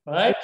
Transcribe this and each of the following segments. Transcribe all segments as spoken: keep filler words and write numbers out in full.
right?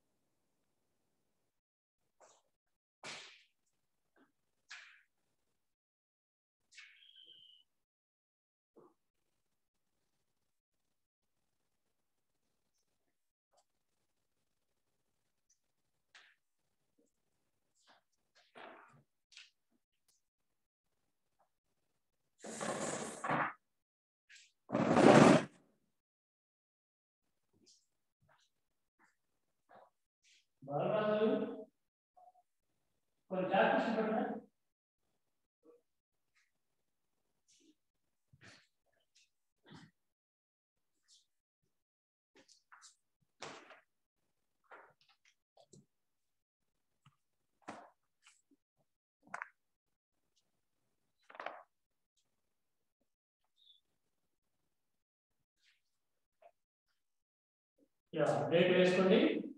Yeah, date వేసుకోండి.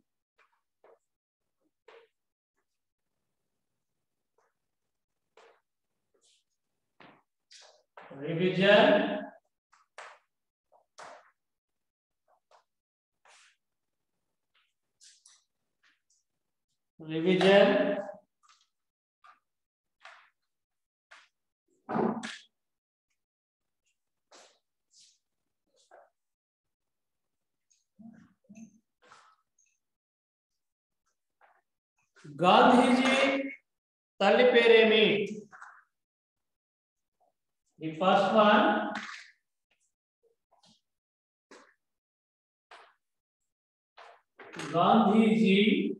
Revision revision Gandhiji తల్లి పేరేమి? ది ఫస్ట్ వన్, గాంధీజీ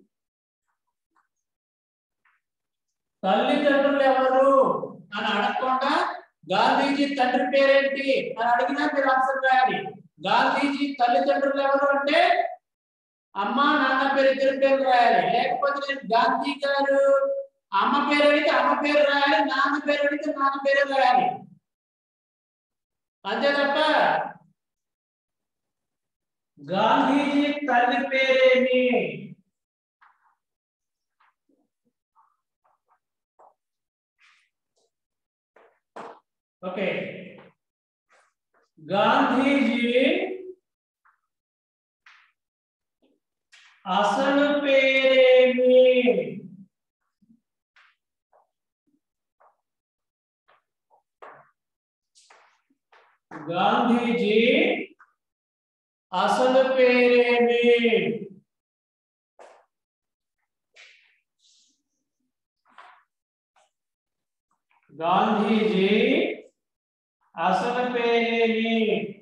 తల్లిదండ్రులు ఎవరు అని అడగకుండా గాంధీజీ తండ్రి పేరేంటి అని అడిగినా మీరు ఆన్సర్ రాయాలి. గాంధీజీ తల్లిదండ్రులు ఎవరు అంటే అమ్మ నాన్న పేరు ఇద్దరు పేరు రాయాలి. లేకపోతే నేను గాంధీ గారు అమ్మ పేరు అడిగితే అమ్మ పేరు రాయాలి, నాన్న పేరు అడిగితే నాన్న పేరు రాయాలి. అంతే తప్ప గాంధీజీ తల్లి పేరేమి? ఓకే, గాంధీజీ అసలు పేరేమి? గాంధీజీ అసలు పేరేమి? గాంధీజీ అసలు పేరేమి?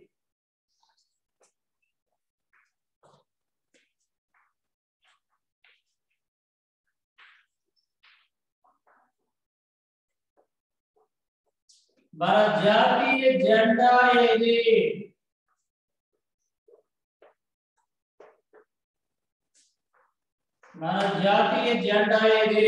మన జాతీయ జెండా ఏది? మన జాతీయ జెండా ఏది?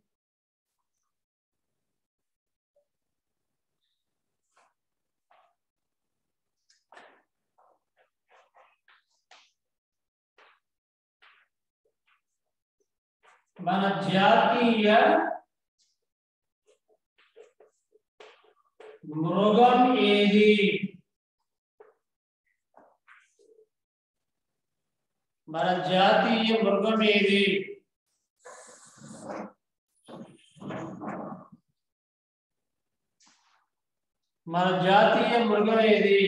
మన జాతీయ మృగం ఏది? మన జాతీయ మృగం ఏది? మన జాతీయ మృగం ఏది?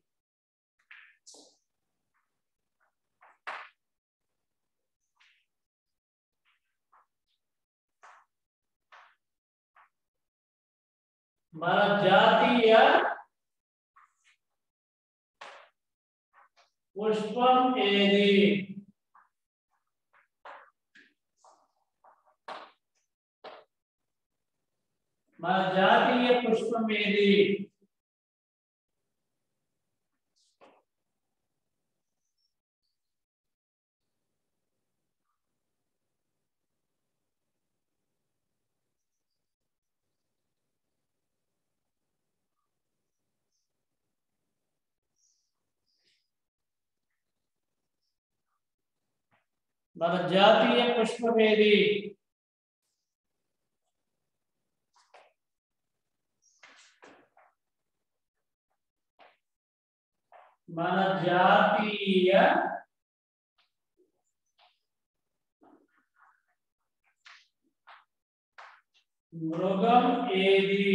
మన జాతీయ పుష్పం ఏది? మన జాతీయ పుష్పం ఏది? మన జాతీయ పుష్పం ఏది? మన జాతీయ మృగం ఏది?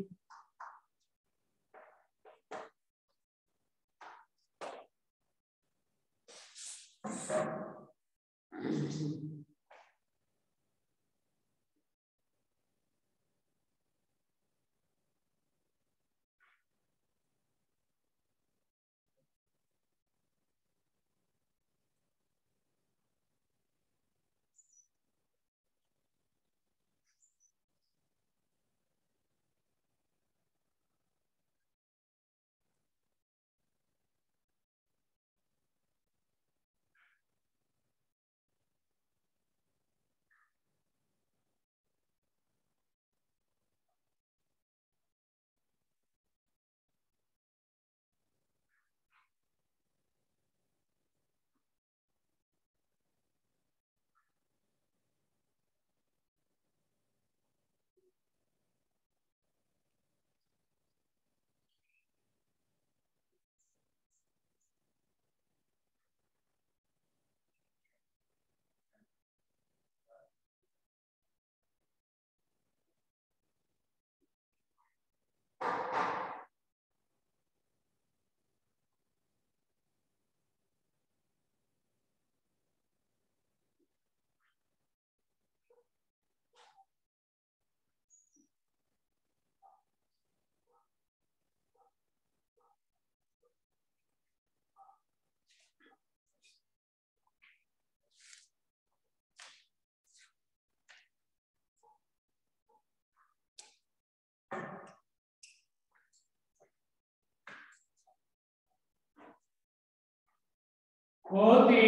కోతి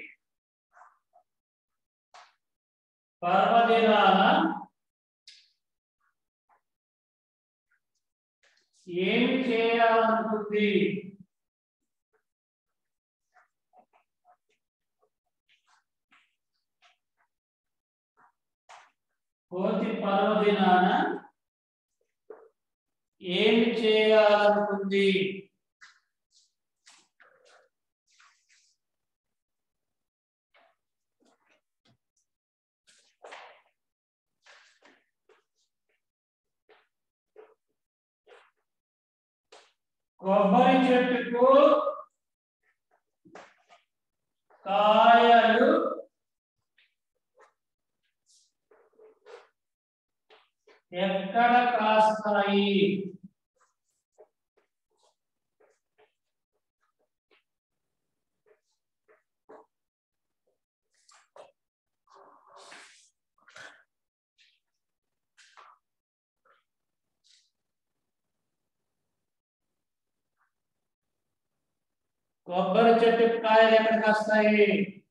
పర్వదినాన ఏమి చేయాలనుకుంది? కోతి పర్వదినాన ఏమి చేయాలనుకుంది? కొబ్బరి చెట్టుకు కాయలు ఎక్కడ కాస్తాయి? కొబ్బరి చెట్టు కాయలు ఎక్కడ కాస్తాయి?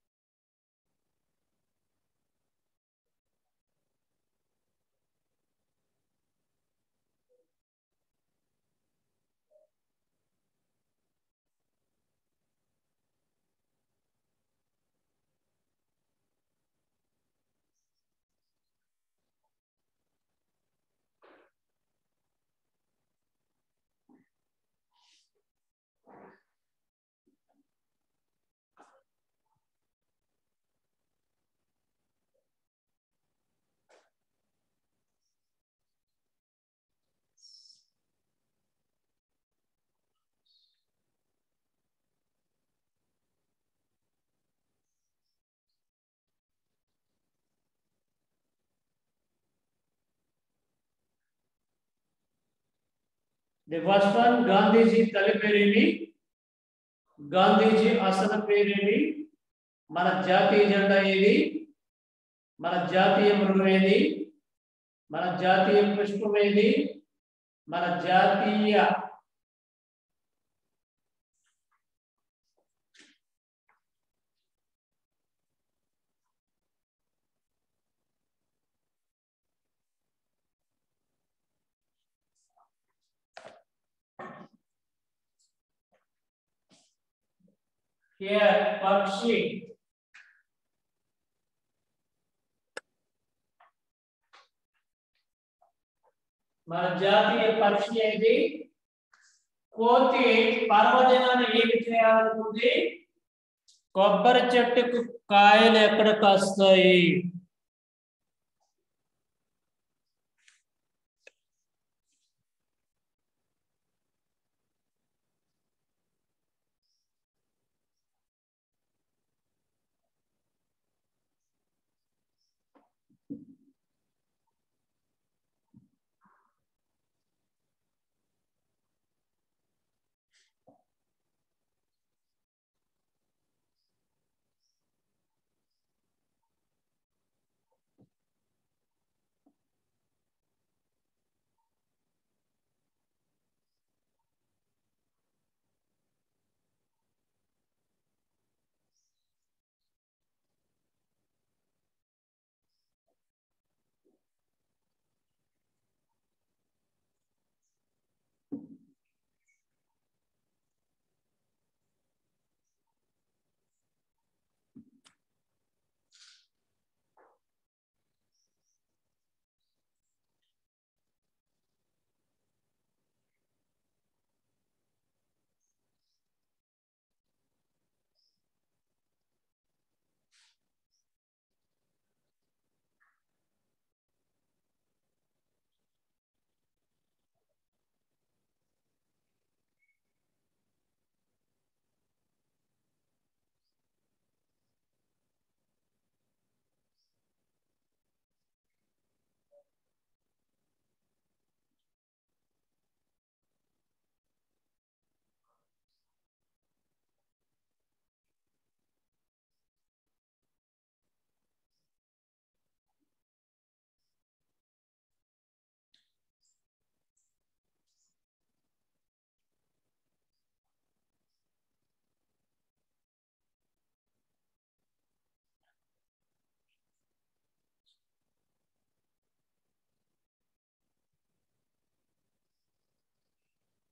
The first one, గాంధీజీ తల్లి పేరేమి? గాంధీజీ అసలు పేరేమి? మన జాతీయ జెండా ఏది? మన జాతీయ మృగం ఏది? మన జాతీయ పుష్పం ఏది? మన జాతీయ Here, పక్షి. మన జాతీయ పక్షి ఏది? కోతి పర్వదినాన్ని ఏమి చేయాలనుకుంది? కొబ్బరి చెట్టుకు కాయలు ఎక్కడ కాస్తాయి?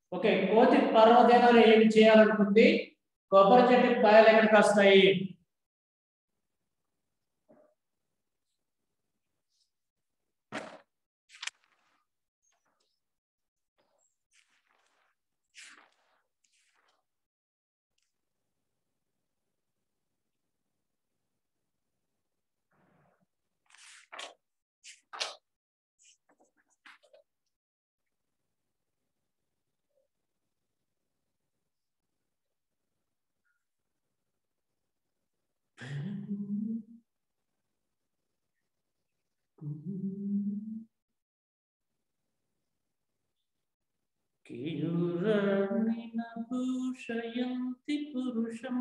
ఓకే, కోతి పర్వదినాలు ఏమి చేయాలనుకుంది? కొబ్బరి చెట్టుకి కాయలు ఎక్కడికి వస్తాయి? కిరురణిన భూషయంతి పురుషం.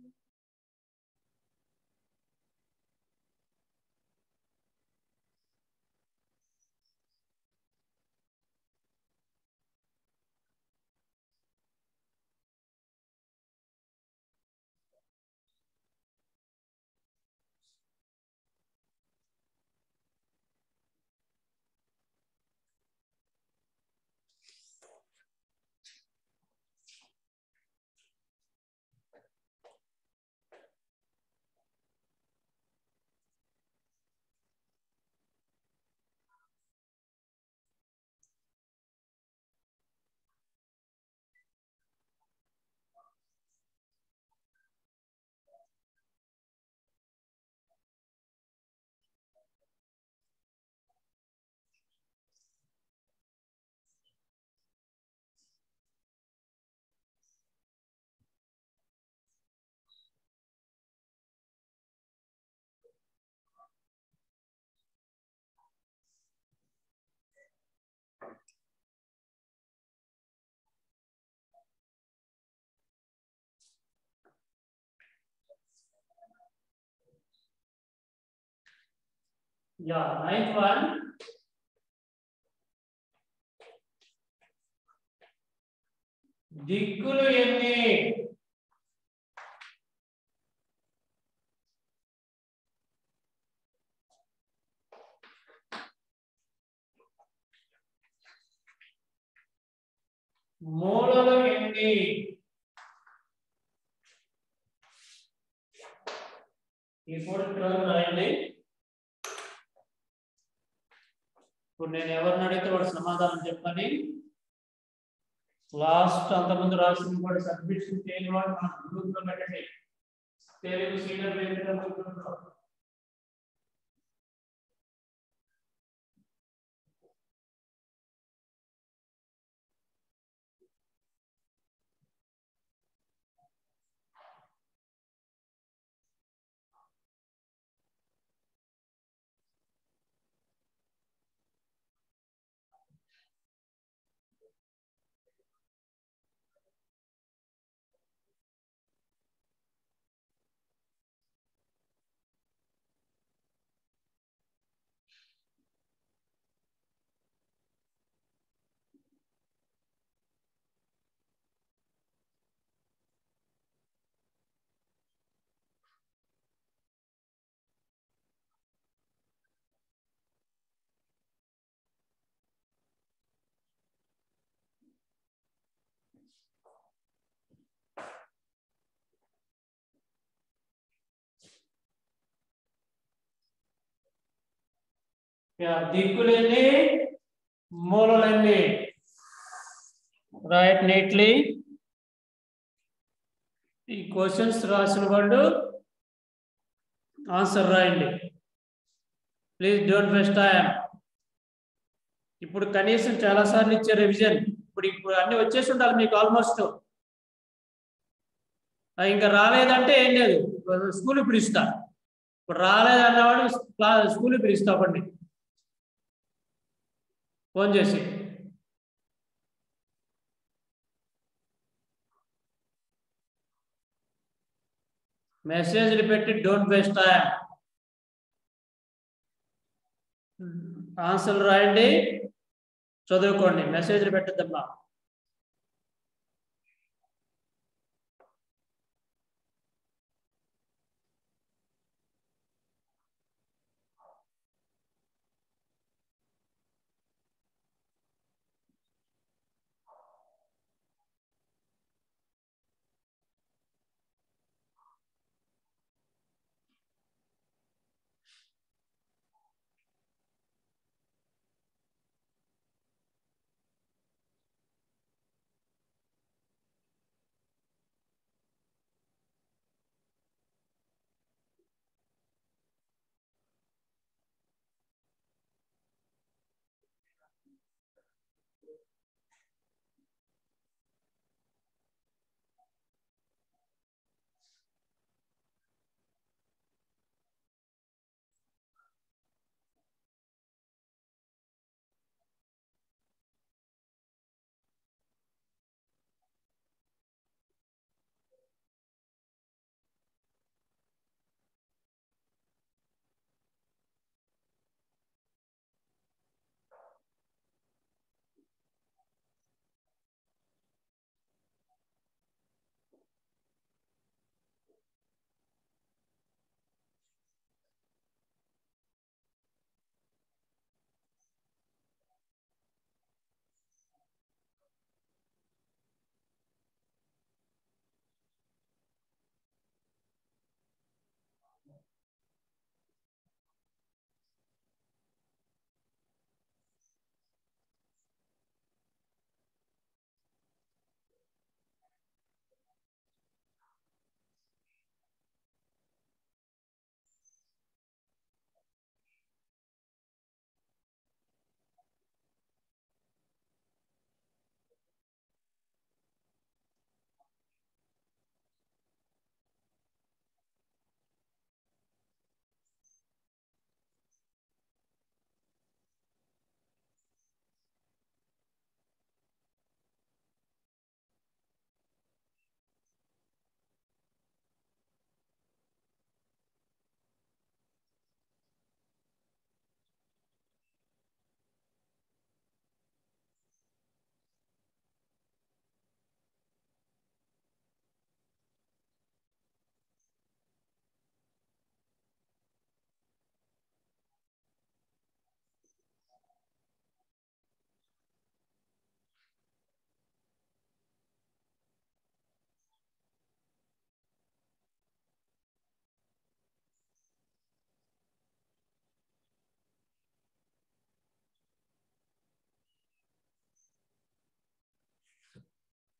Yeah, ninth one. దిక్కులు ఎన్ని? మూలలు ఎన్ని? ఈ ఫోర్ రాయండి. ఇప్పుడు నేను ఎవరిని అడిగితే వాడు సమాధానం చెప్పని. లాస్ట్ అంతకుముందు రాసిన కూడా సబ్మిషన్ చేయని వాడు మన గ్రూప్ లో పెట్టండి. తెలుగు సీనియర్ గ్రూప్ లో. దిక్కులెన్ని, మూలలెన్ని? Write neatly. ఈ క్వశ్చన్స్ రాసిన వాళ్ళు ఆన్సర్ రాయండి. Please don't waste time. ఇప్పుడు కనీసం చాలా సార్లు ఇచ్చే రివిజన్. ఇప్పుడు ఇప్పుడు అన్ని వచ్చేసి ఉండాలి మీకు ఆల్మోస్ట్. ఇంకా రాలేదంటే ఏం లేదు, స్కూల్ ఇప్పుడు ఇస్తా. ఇప్పుడు రాలేదన్నవాడు స్కూల్ ఇప్పుడు ఇస్తా అవ్వండి ఫోన్ చేసి. మెసేజ్లు పెట్టి డోంట్ వేస్ట్ టైం. ఆన్సర్లు రాయండి, చదువుకోండి, మెసేజ్లు పెట్టద్దమ్మా.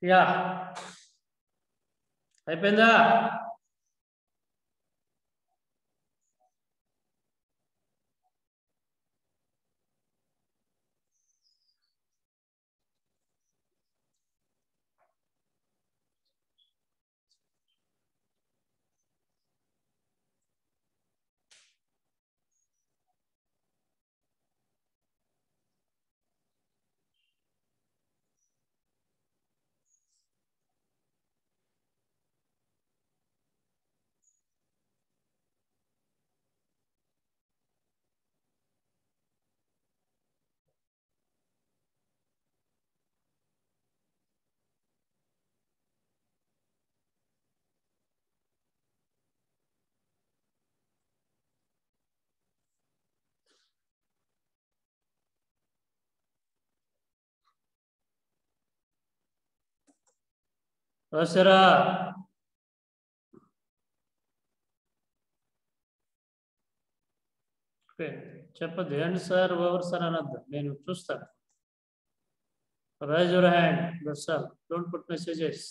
యా అయిపోయిందా? రాసారా? చెప్పద్దు ఏంటి సార్ ఓవర్ సార్ అనద్దు, నేను చూస్తాను. Raise your hand, that's all, don't put messages.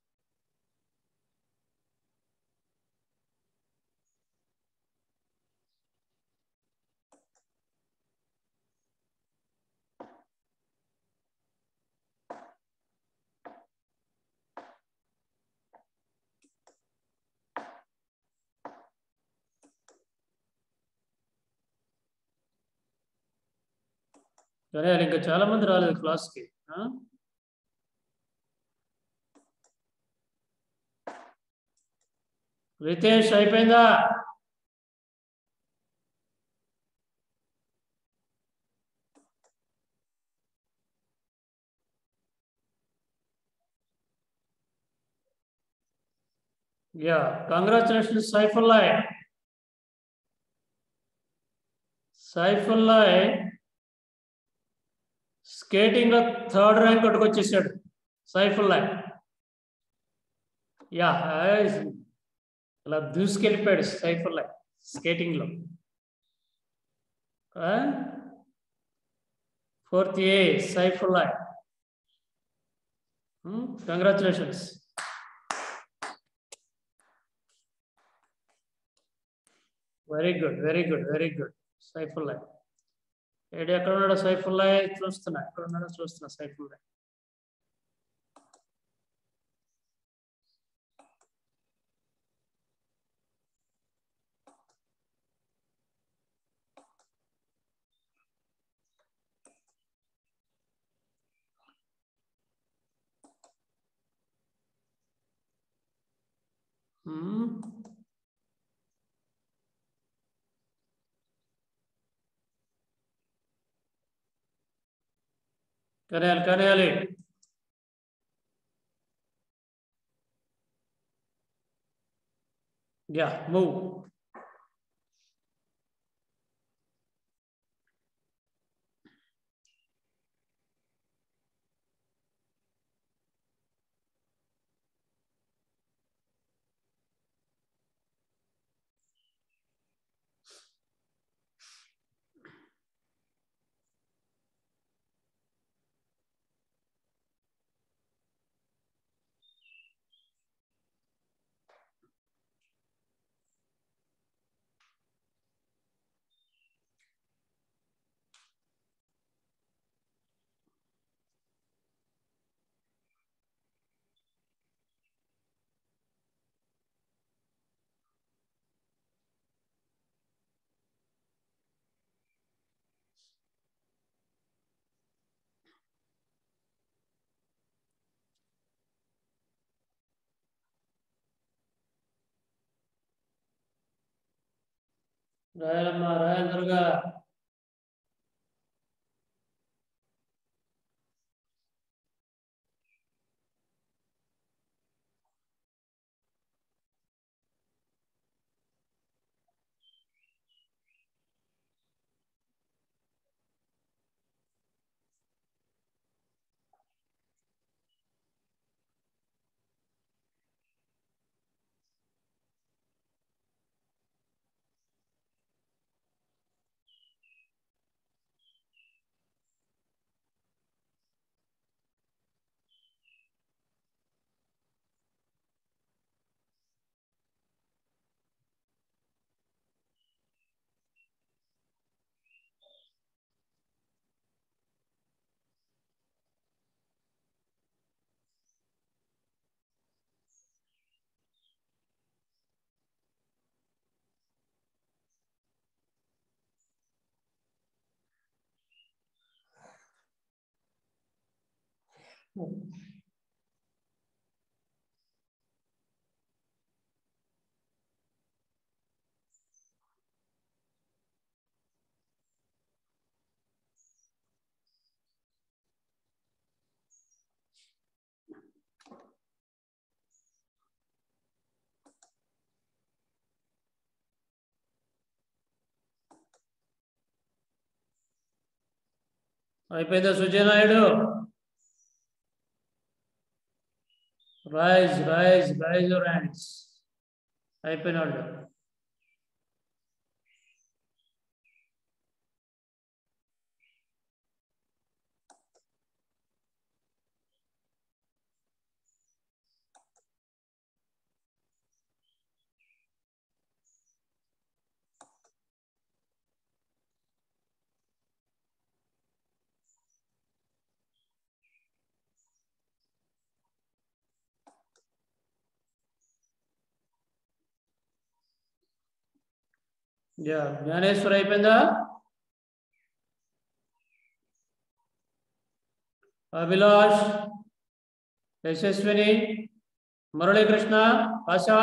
సరే, ఇంకా చాలా మంది రాలేదు క్లాస్కి. రితేష్ అయిపోయిందా? Yeah, congratulations Saifullah. Saifullah skating లో థర్డ్ ర్యాంక్ కొట్టుకొచ్చేసాడు సైఫుల్లాయ్. యా, ఇలా దూసుకెళ్ళిపోయాడు సైఫుల్లాయ్ స్కేటింగ్ లో. Fourth A Saifullah. Congratulations. Very good, very good, very good Saifullah. ఏడు ఎక్కడ ఉన్నాడో సైఫుల్లాయ్? చూస్తున్నా, ఎక్కడ ఉన్నాడో చూస్తున్నా సైఫుల్లాయ్. కనేయాలి, కనేయాలి. Yeah, move. రాయాలమ్మా, రాయాలి త్వరగా. అయిపోయిందా Sujay Naidu? Raise raise raise your hands. అయిపోయినాడు. యా జ్ఞానేశ్వర్ అయిపోయిందా? Abhilash, Yashaswini, Muralikrishna, Asha,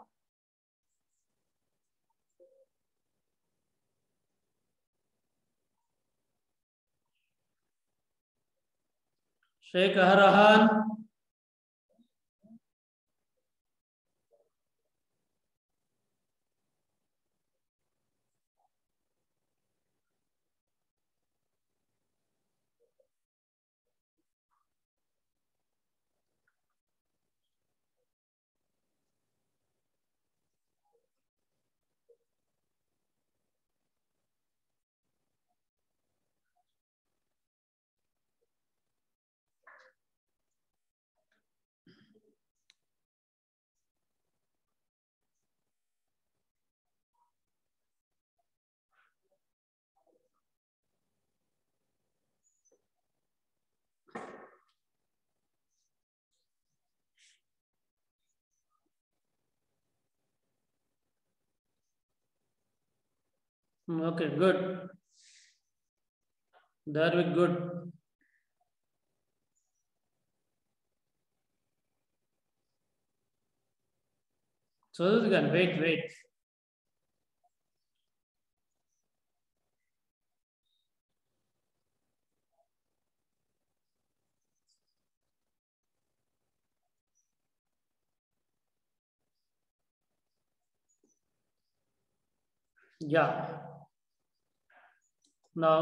Sheikh Aharahan, okay good, that will good. చదువుదు కానీ wait wait. Yeah now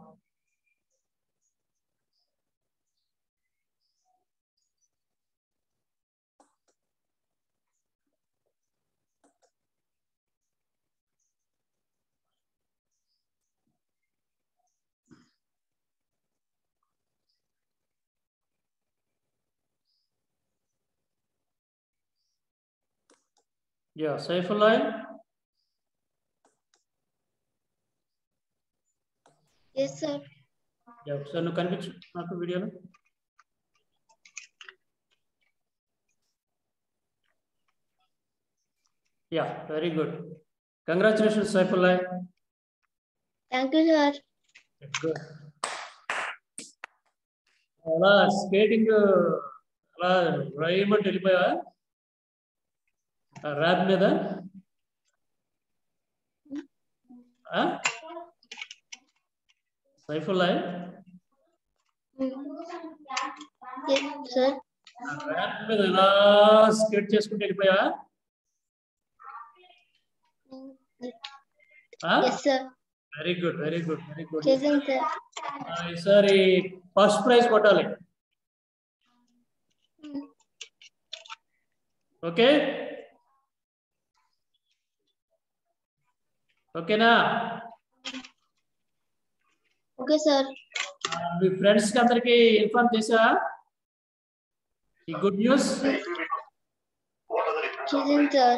yeah Saifullah. Yes, sir. Yeah, ఒకసారి నువ్వు కనిపించు నాకు వీడియోలో. Yeah very good, congratulations Saifullah. Thank you, sir. Good. అలా స్కేటింగ్ అలా రైమంటే వెళ్ళిపోయా ర్యాప్ మీద? Saifullah, Yes, sir. ర్యాప్ మీద ఎలా స్కేట్ చేసుకుంటూ వెళ్ళిపోయా? Yes, sir. Very good very good very good. చేసాను sir. ఈసారి ఫస్ట్ ప్రైజ్ కొట్టాలి. ఓకే ఓకేనా? Okay, sir. మీ ఫ్రెండ్స్ కి అందరికి ఇన్ఫార్మ్ చేసా ఈ గుడ్ న్యూస్? చేసాను sir.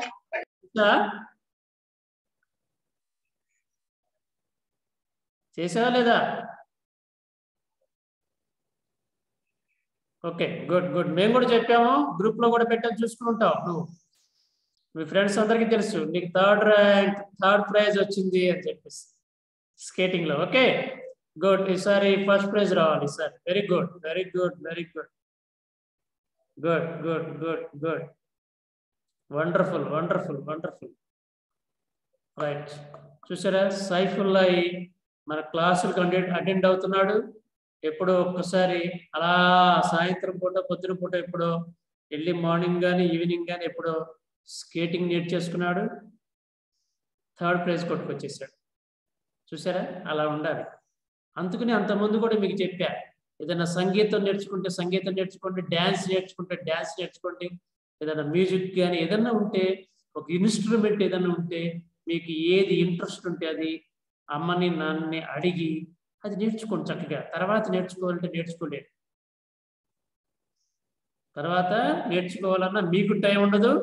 చేసావా లేదా? Okay good good. మేము కూడా చెప్పాము, గ్రూప్ లో కూడా పెట్టని చూసుకుంటావు నువ్వు. మీ ఫ్రెండ్స్ అందరికీ తెలుసు నీకు థర్డ్ ర్యాంక్ థర్డ్ ప్రైజ్ వచ్చింది అని చెప్పేసి స్కేటింగ్ లో. Okay good. ఈసారి ఫస్ట్ ప్రైజ్ రావాలి ఈసారి. Very good very good very good. Good good good good wonderful wonderful wonderful right. చూసారా సైఫుల్లా మన క్లాసులకు అటెండ్ అటెండ్ అవుతున్నాడు. ఎప్పుడో ఒక్కసారి అలా సాయంత్రం పూట పొద్దున పూట ఎప్పుడో ఎర్లీ మార్నింగ్ కానీ ఈవినింగ్ కానీ ఎప్పుడో స్కేటింగ్ నేర్చేసుకున్నాడు, థర్డ్ ప్రైజ్ కొట్టుకొచ్చేసాడు. చూసారా అలా ఉండాలి. అందుకని అంతకుముందు కూడా మీకు చెప్పా, ఏదైనా సంగీతం నేర్చుకుంటే సంగీతం నేర్చుకోండి, డ్యాన్స్ నేర్చుకుంటే డ్యాన్స్ నేర్చుకోండి, ఏదైనా మ్యూజిక్ కానీ ఏదైనా ఉంటే ఒక ఇన్స్ట్రుమెంట్ ఏదైనా ఉంటే మీకు ఏది ఇంట్రెస్ట్ ఉంటే అది అమ్మని నాన్నని అడిగి అది నేర్చుకోండి చక్కగా. తర్వాత నేర్చుకోవాలంటే నేర్చుకోలేరు, తర్వాత నేర్చుకోవాలన్నా మీకు టైం ఉండదు,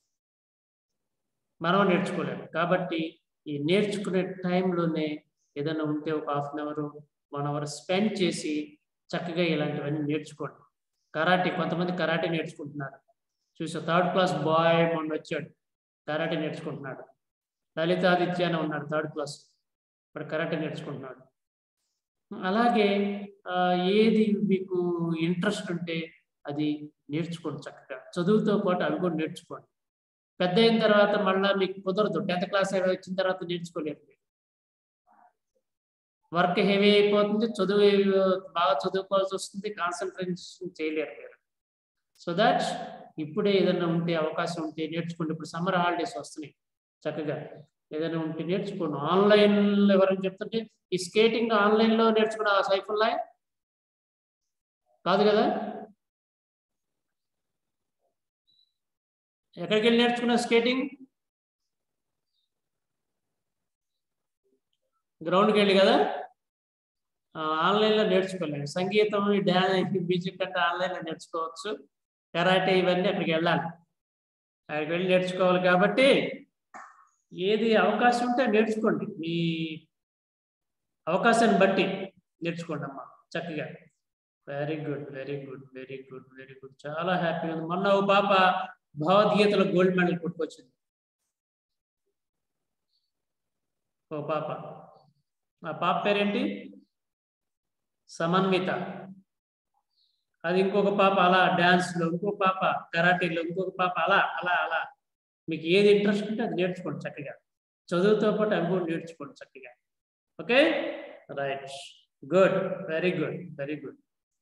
మనం నేర్చుకోలేము. కాబట్టి ఈ నేర్చుకునే టైంలోనే ఏదైనా ఉంటే ఒక half an hour one hour spend చేసి చక్కగా ఇలాంటివన్నీ నేర్చుకోండి. కరాటే, కొంతమంది కరాటే నేర్చుకుంటున్నారు. చూసా థర్డ్ క్లాస్ బాయ్ మొన్న వచ్చాడు, కరాటే నేర్చుకుంటున్నాడు. లలితాదిత్య అని ఉన్నాడు థర్డ్ క్లాస్, ఇప్పుడు కరాటే నేర్చుకుంటున్నాడు. అలాగే ఏది మీకు ఇంట్రెస్ట్ ఉంటే అది నేర్చుకోండి చక్కగా. చదువుతో పాటు అవి కూడా నేర్చుకోండి. పెద్ద అయిన తర్వాత మళ్ళీ మీకు కుదరదు, టెన్త్ క్లాస్ వచ్చిన తర్వాత నేర్చుకోలేరు. వర్క్ హెవీ అయిపోతుంది, చదువు బాగా చదువుకోవాల్సి వస్తుంది, కాన్సన్ట్రేషన్ చేయలేరు మీరు. సో దట్ ఇప్పుడే ఏదైనా ఉంటే అవకాశం ఉంటే నేర్చుకోండి. ఇప్పుడు సమ్మర్ హాలిడేస్ వస్తున్నాయి, చక్కగా ఏదైనా ఉంటే నేర్చుకోండి. ఆన్లైన్లో ఎవరైనా చెప్తుంటే ఈ స్కేటింగ్ ఆన్లైన్లో నేర్చుకున్న సైఫుల్లా కాదు కదా, ఎక్కడికి వెళ్ళి నేర్చుకున్న స్కేటింగ్? గ్రౌండ్కి వెళ్ళి కదా. ఆన్లైన్లో నేర్చుకోలేము. సంగీతం, డ్యాన్స్, మ్యూజిక్ అంటే ఆన్లైన్లో నేర్చుకోవచ్చు. కరాటే ఇవన్నీ అక్కడికి వెళ్ళాలి, అక్కడికి వెళ్ళి నేర్చుకోవాలి. కాబట్టి ఏది అవకాశం ఉంటే నేర్చుకోండి, మీ అవకాశాన్ని బట్టి నేర్చుకోండి అమ్మా చక్కగా. Very good very good very good very good చాలా హ్యాపీగా ఉంది. మొన్న ఓ పాప భగవద్గీతలో గోల్డ్ మెడల్ కొట్టుకొచ్చింది. ఓ పాప, ఆ పాప పేరేంటి? సమన్విత. అది ఇంకొక పాప అలా డ్యాన్స్లో, ఇంకొక పాప కరాటీలో, ఇంకొక పాప అలా అలా అలా. మీకు ఏది ఇంట్రెస్ట్ ఉంటే అది నేర్చుకోండి చక్కగా. చదువుతో పాటు అవి కూడా నేర్చుకోండి చక్కగా. Okay right, good, very good very good.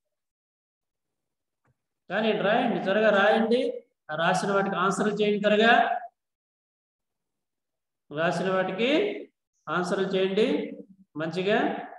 కానీ రాయండి, త్వరగా రాయండి. రాసిన వాటికి ఆన్సర్లు చేయండి, త్వరగా రాసిన వాటికి ఆన్సర్లు చేయండి మంచిగా.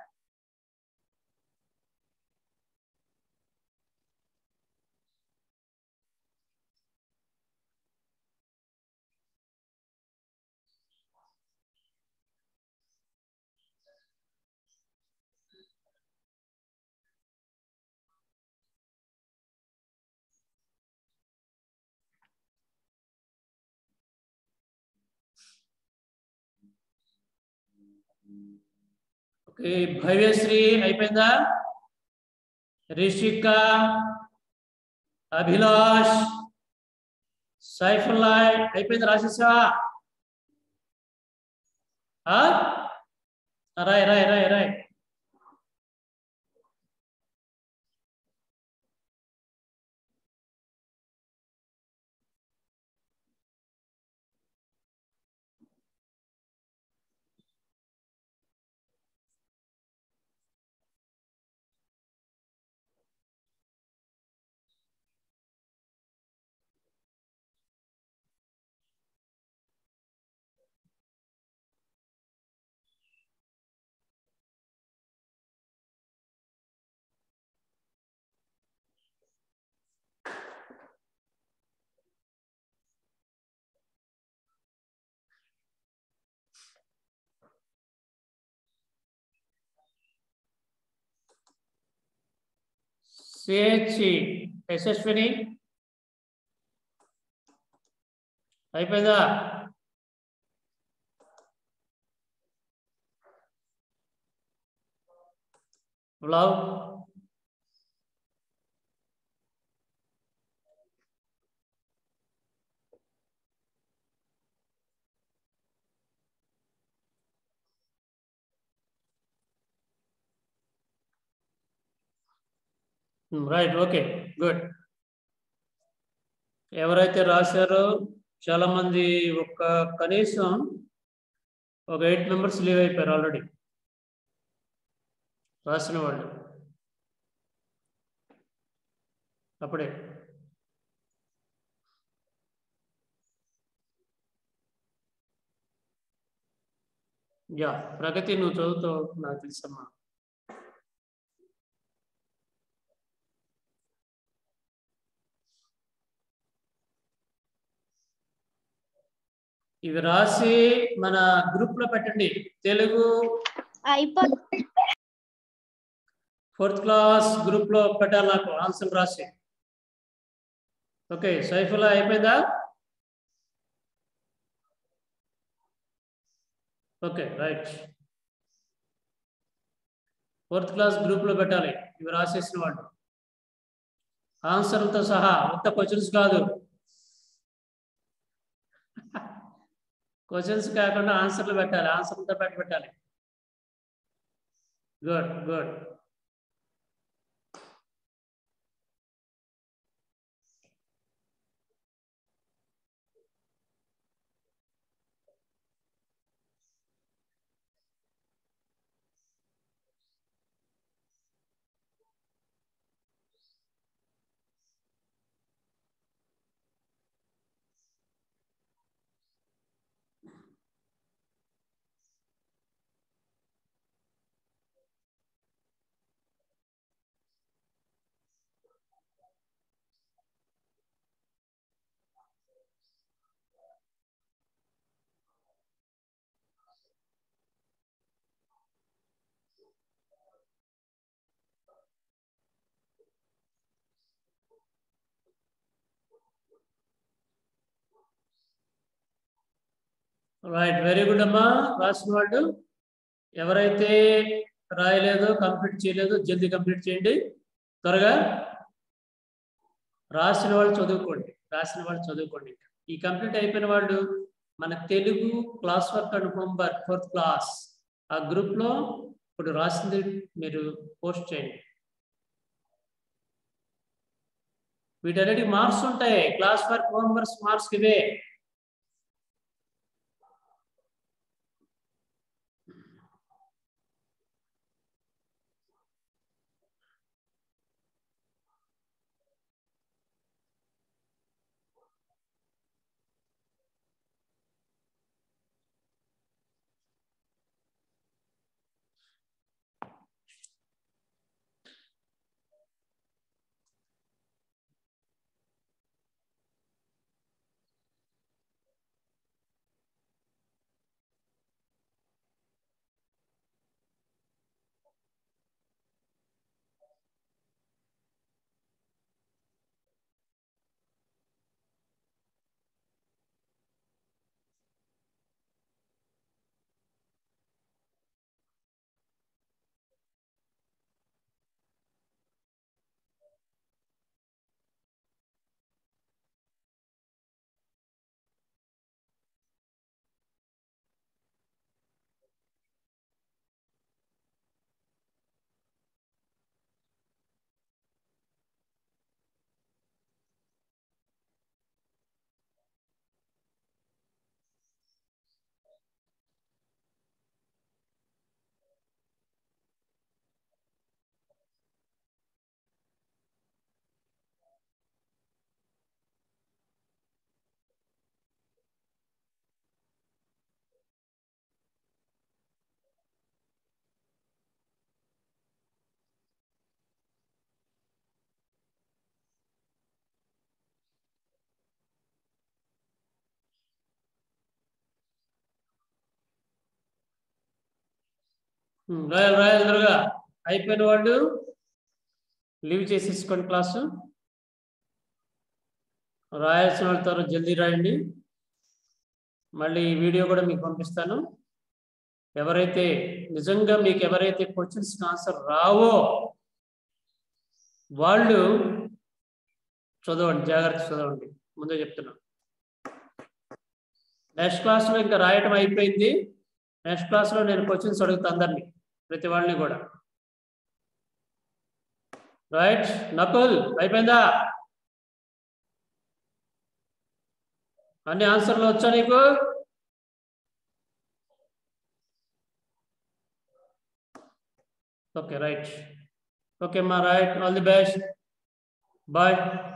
ఓకే, భవ్యశ్రీ అయిపోయిందా? రిషిక, అభిలాష్, సైఫుల్లా అయిపోయింది, రాసేసావా? రాయ్ రాయ్ రాయ్ రాయ్. సిహెచ్సి యశస్విని అయిపోయిందా? Lav, right, okay good. ఎవరైతే రాశారో చాలా మంది ఒక కనీసం ఒక ఎయిట్ మెంబర్స్ లీవ్ అయిపోయారు ఆల్రెడీ రాసిన వాళ్ళు అప్పుడే. యా ప్రగతి నువ్వు చదువుతావు నాకు తెలుసమ్మా. ఇవి రాసి మన గ్రూప్ లో పెట్టండి. తెలుగు ఫోర్త్ క్లాస్ గ్రూప్ లో పెట్టాలి నాకు ఆన్సర్ రాసి. ఓకే సైఫుల్లా అయిపోయిందా? Okay right. Fourth class group లో పెట్టాలి ఇవి రాసేసిన వాళ్ళు ఆన్సర్లతో సహా. మొత్తం క్వశ్చన్స్ కాదు, క్వశ్చన్స్ కాకుండా ఆన్సర్లు పెట్టాలి, ఆన్సర్లతో పెట్టి పెట్టాలి. Good good. Right very good అమ్మా. రాసిన వాళ్ళు ఎవరైతే రాయలేదో కంప్లీట్ చేయలేదో జల్దీ కంప్లీట్ చేయండి త్వరగా. రాసిన వాళ్ళు చదువుకోండి, రాసిన వాళ్ళు చదువుకోండి. ఈ కంప్లీట్ అయిపోయిన వాళ్ళు మన Telugu class work and homework fourth class ఆ గ్రూప్ లో ఇప్పుడు రాసింది మీరు పోస్ట్ చేయండి. వీటన్నిటికి మార్క్స్ ఉంటాయి. క్లాస్ వర్క్ హోంవర్క్ మార్క్స్ ఇవే. రాయాలి రాయాలి త్వరగా. అయిపోయిన వాళ్ళు లీవ్ చేసేసుకోండి క్లాసు. రాయాల్సిన వాళ్ళ త్వరగా జల్దీ రాయండి. మళ్ళీ ఈ వీడియో కూడా మీకు పంపిస్తాను. ఎవరైతే నిజంగా మీకు ఎవరైతే క్వశ్చన్స్ ఆన్సర్ రావో వాళ్ళు చదవండి, జాగ్రత్త చదవండి. ముందే చెప్తున్నా. నెక్స్ట్ క్లాస్లో ఇంకా రాయటం అయిపోయింది. నెక్స్ట్ క్లాస్లో నేను క్వశ్చన్స్ అడుగుతా అందరినీ, ప్రతి వాళ్ళని కూడా. రైట్ నకుల్ అయిపోయిందా? అన్ని ఆన్సర్లు వచ్చా నీకు? Okay right. ఓకే మా right. All the best. Bye.